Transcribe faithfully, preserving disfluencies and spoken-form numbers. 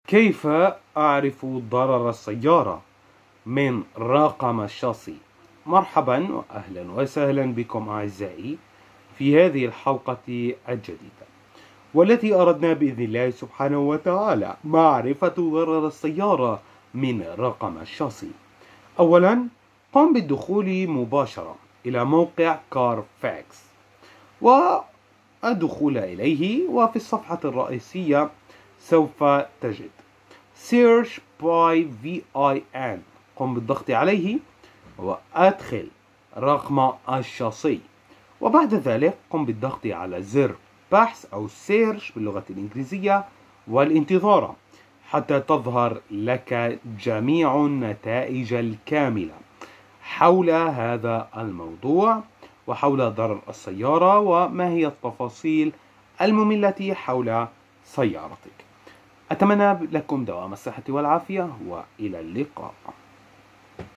كيف أعرف ضرر السيارة من رقم الشاصي؟ مرحبا وأهلا وسهلا بكم أعزائي في هذه الحلقة الجديدة، والتي أردنا بإذن الله سبحانه وتعالى معرفة ضرر السيارة من رقم الشاصي. أولا، قم بالدخول مباشرة إلى موقع كارفاكس والدخول إليه، وفي الصفحة الرئيسية سوف تجد Search by في آي إن. قم بالضغط عليه وأدخل رقم الشاصي، وبعد ذلك قم بالضغط على زر بحث أو سيرش باللغة الإنجليزية والانتظار حتى تظهر لك جميع النتائج الكاملة حول هذا الموضوع وحول ضرر السيارة وما هي التفاصيل المملة حول سيارتك. أتمنى لكم دوام الصحة والعافية، وإلى اللقاء.